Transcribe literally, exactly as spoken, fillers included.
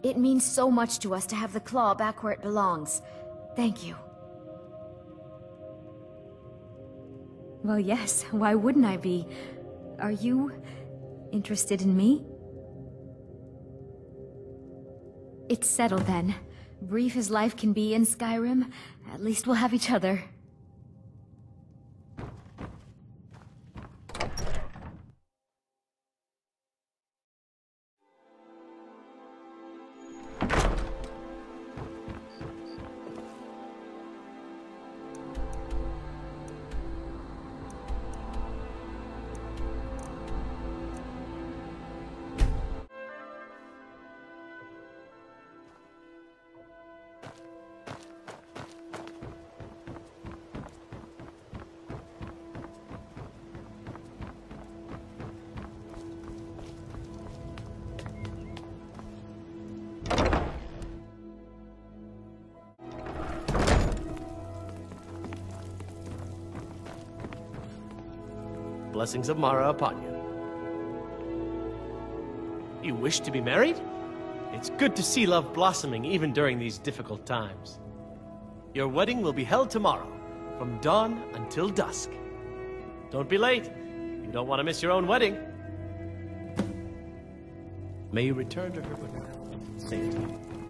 It means so much to us to have the claw back where it belongs. Thank you. Well, yes, why wouldn't I be? Are you interested in me? It's settled then. Brief as life can be in Skyrim, at least we'll have each other. Blessings of Mara upon you. You wish to be married? It's good to see love blossoming even during these difficult times. Your wedding will be held tomorrow, from dawn until dusk. Don't be late. You don't want to miss your own wedding. May you return to her with safety.